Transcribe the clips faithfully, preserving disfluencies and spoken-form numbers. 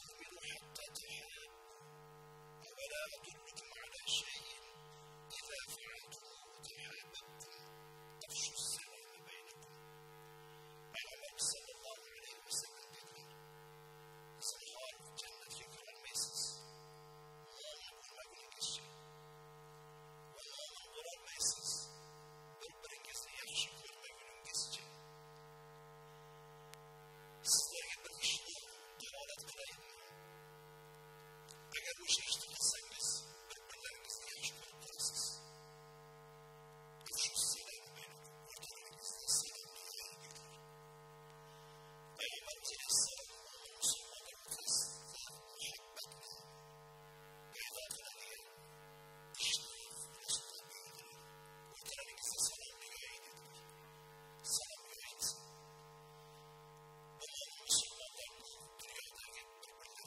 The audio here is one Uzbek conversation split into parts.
تؤمنوا حتى تحابوا أولا أدلكم على شيء إذا فعلتموه تحاببتم أفشوا السلام بينكم. Peygamber sallallahu aleyhi ve sellem dediler. İnsanlar cennetlik görülmeysiz. Mu'min olmak geçecek. Ve mu'min olmayısız. Birbiringizni yaxshi ko'rmagunum geçecek. Sizlarga bir ishni dalolat qilayinmi? Agar o'sha ishni qilsangiz, bir-birlaringizni yaxshi ko'rib qolasiz. Shu sizlarga o'rtalaringizda sevimli yo'ldir. Peygamber alayhissalom musulmonlar o'rtasida muhabbatni paydo qiladigan ishni Rasululloh buyurdilar. O'rtalaringizda salom yo'ying dedilar. Salom yo'ying. Musulmonlarni dunyodagi bir-birlariga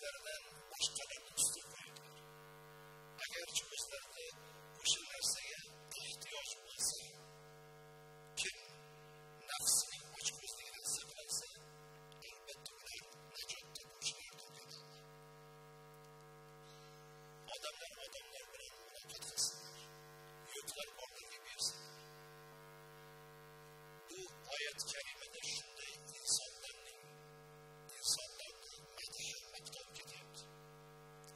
o'zlaridan boshqalarni ustun qo'yadilar. Agarchi o'zlarida o'sha narsaga ehtiyoj bo'lsa, kim nafsining ochko'zligidan saqlansa, albatta ular najot topuvchilardir dedilar. Odamlar odamlar bilan muloqot qilsinlar, yo'qlar borlarga bersinlar. Bu oyat karimada shunday insonlarning insonlarni madhiy maqtov ketyapti.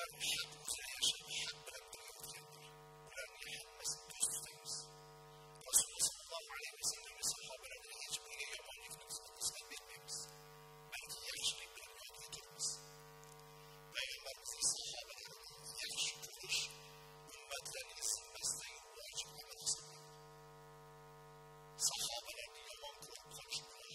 hak üzere yaşayıp hak bilen birlikte ötkendir. Ularning hammasini do'st tutamiz. Rasululloh sallallohu alayhi va sallam va sahobalarning hech biriga yomonlikni nisbat bermaymiz. Balki yaxshilik bilan yodga turamiz. Payg'ambarimizning sahobalarining yaxshi ko'rish ummatlarning zimmasidagi vojib amal hisoblanadi. Sahobalarni yomon ko'rib qolish gunoh.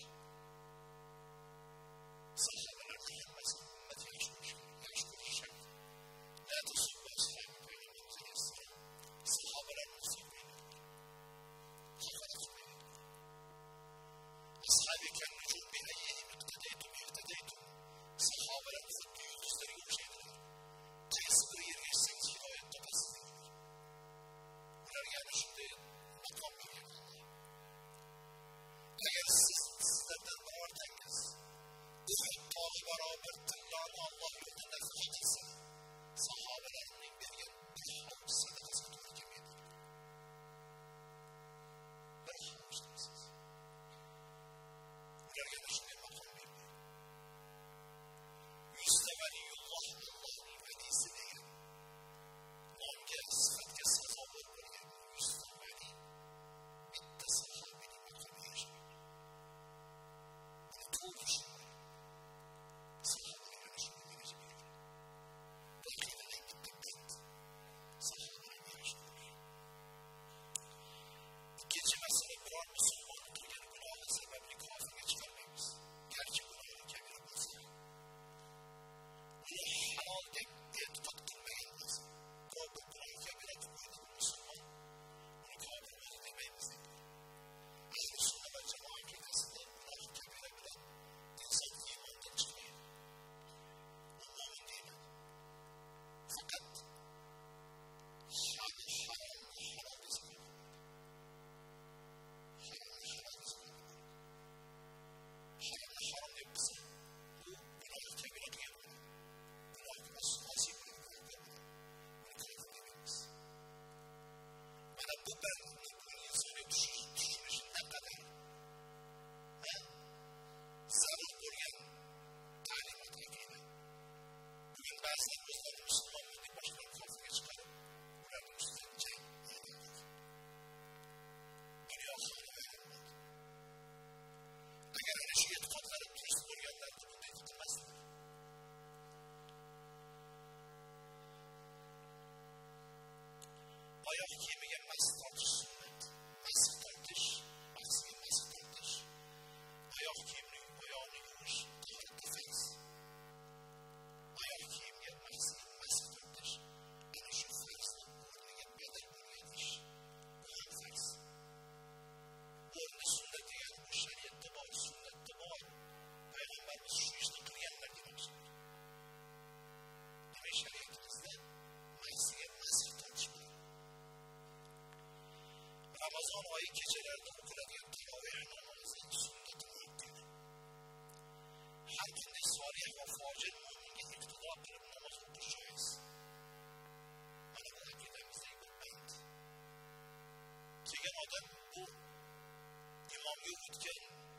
Sahobalarning hammasi ummat yaxshi ko'rish yaxshi ko'rish shart. La tasubbu ashabi Payg'ambarimiz alayhissalom sahobalarni sevmaydilar. Haqorat qilmaydilar. Ashabi kan-nujum bi ayyihim iqtadaytum ihtadaytum. Sahobalar xuddi yulduzlarga o'xshaydilar. Qaysi bir yerga yetsangiz hidoyat topasiz dedilar. Ularga ana shunday maqom bergan Allah. Agar siz sizlardan birortangiz Uhud tog'i barobar tilloni Alloh yo'lida nafaqa qilsa, sahobalarning bergan bir hovuch sadaqasiga to'g'ri kelmaydi. Bir hovuch deysiz. Ularga ana shunday maqom berdi. Yuzta valiyulloh Allohning valisi degan nomga sifatga sazovor bo'lgan yuzta vali bitta sahobiyning maqomiga yashaydi. Buni to'g'ri tushunadi. Sahobalar ana shunday daraja bergan. Aqidadagi bitta band sahobalarga yarashadi. Ikkinchi masala, biror musulmonni qilgan gunohi sababli kofirga chiqarmaymiz. Garchi gunohi kabira bo'lsa. Uni halol deb e'tiqod qilmagan bo'lsa, bu gunohi kabira deb qo'ydi musulmon. Uni kofir bo'ldi demaymiz deydi. Ahli sunna va jamoa aqidasida gunohi kabira bilan inson iymondan chiqmaydi. U mo'min deyiladi. Faqat haromni halol desa bo'ladi. Haromni halol desa bo'ladi. Haromni harom deb bilsa, u gunohi kabira qilgan bo'ladi. Gunohi asosiy bo'lgan bo'ladi. Uni kofir demaymiz. Mana bu bandni bugun insoniyat tushunishi naqadar zarur bo'lgan ta'limot aqida. Bugun ba'zilar o'zlarini musulmonman deb boshqalarni kofirga chiqarib, ularning ustidan jang qiladi. Dunyo xoli vayron bo'ldi. Agar ana shu e'tiqodlari durust bo'lganlarida bunday qilmasdilar. Oyoq kiyimiga mas tortish sunnat. Mas tortish, mahsiga mas tortish. Oyoq kiyimning oyoqni yuvish tahoratda farz. Oyoq kiyimga mahsiga mas tortish, ana shu farzning o'rniga badal bo'lgan ish. Bu ham farz. O'rni sunnat degan bu shariatda bor, sunnatda bor. Payg'ambarimiz shu ishni qilganlar demoqchilar. Demak, shariatimizda mahsiga mas tortish bor. Ramazon oyi kechalarida o'qiladigan taroveh namozi sunnati muakkad. Har qanday solih va fojir mo'minga iqtido qilib namoz o'qish joiz. Mana bu aqidamizdagi bir band. Kelgan odam bu imomga o'tgan